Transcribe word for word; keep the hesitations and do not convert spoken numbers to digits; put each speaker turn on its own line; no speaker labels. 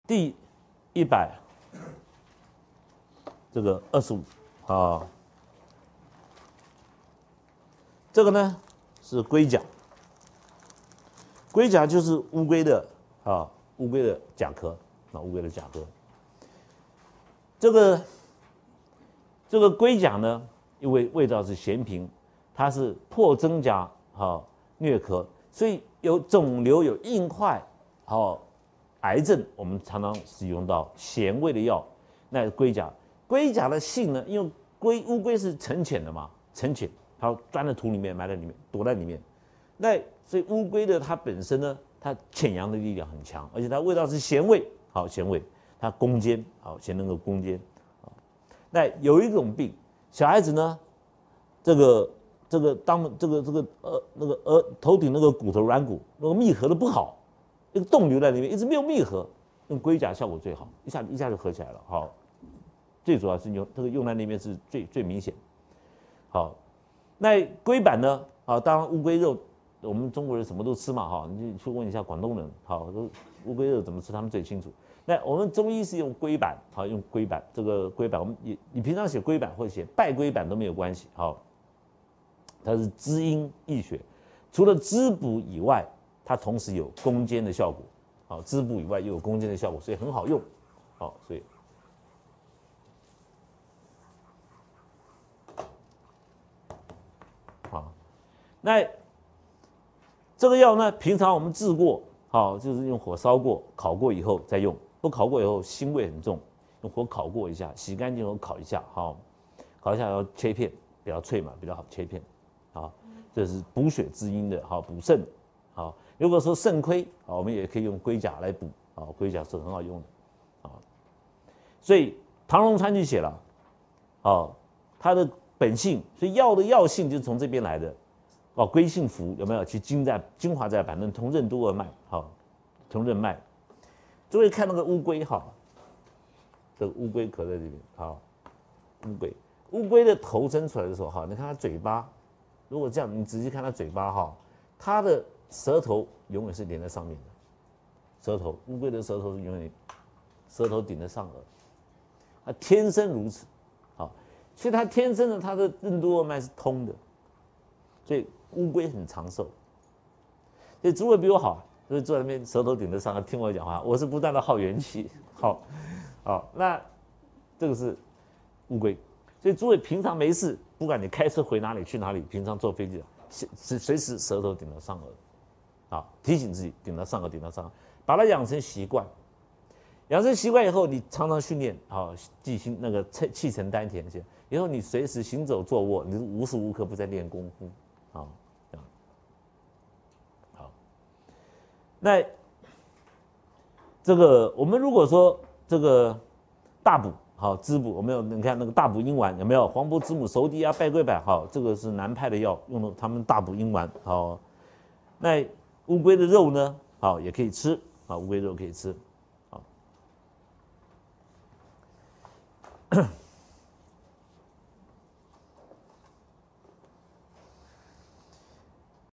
第一百这个二十五啊，这个呢是龟甲，龟甲就是乌龟的啊，乌龟的甲壳啊，乌龟的甲壳。这个这个龟甲呢，因为味道是咸平，它是破真假啊疟壳，所以有肿瘤、有硬块，好、癌症，我们常常使用到咸味的药。那龟甲，龟甲的性呢，因为龟乌龟是沉潜的嘛，沉潜，它钻在土里面，埋在里面，躲在里面。那所以乌龟的它本身呢，它潜阳的力量很强，而且它味道是咸味，好咸味，它攻坚，好咸能够攻坚。那有一种病，小孩子呢，这个这个当这个这个呃那个额头顶那个骨头软骨那个密合的不好，一个洞留在里面，一直没有密合，用龟甲效果最好，一下一下就合起来了。好，最主要是用这个用在那边是最最明显。好，那龟板呢？啊，当然乌龟肉，我们中国人什么都吃嘛，哈，你去问一下广东人，好，乌龟肉怎么吃，他们最清楚。那我们中医是用龟板，好，用龟板，这个龟板，我们也你平常写龟板或者写拜龟板都没有关系，好，它是滋阴益血，除了滋补以外，它同时有攻坚的效果，好，滋补以外又有攻坚的效果，所以很好用，好，所以。好，那这个药呢，平常我们治过，好，就是用火烧过、烤过以后再用。不烤过以后腥味很重，用火烤过一下，洗干净后烤一下，好，烤一下要切片，比较脆嘛，比较好切片，好，这是补血滋阴的，好补肾，好，如果说肾亏，好，我们也可以用龟甲来补，好，龟甲是很好用的，好，所以唐荣川就写了，好，它的本性，所以药的药性就是从这边来的，哦，龟性符有没有？其精在精华在板凳通任督二脉，好，通任脉。诸位看那个乌龟哈，这个乌龟壳在这边，好，乌龟，乌龟的头伸出来的时候哈，你看它嘴巴，如果这样，你仔细看它嘴巴哈，它的舌头永远是连在上面的，舌头，乌龟的舌头是永远舌头顶在上颚，它天生如此，好，所以它天生的它的任督二脉是通的，所以乌龟很长寿，所以诸位比我好。所以坐在那边舌头顶在上，听我讲话，我是不断的耗元气。好，好，那这个是乌龟。所以诸位平常没事，不管你开车回哪里去哪里，平常坐飞机，随随时舌头顶到上颚，啊，提醒自己顶到上颚，顶到上颚，把它养成习惯。养成习惯以后，你常常训练，好，记心那个气沉丹田些，以后你随时行走坐卧，你无时无刻不在练功夫，啊。那这个我们如果说这个大补好滋补，我们有你看那个大补阴丸有没有？黄柏子母熟地啊、拜龟板好，这个是南派的药，用的他们大补阴丸好。那乌龟的肉呢，好也可以吃啊，乌龟肉可以吃好。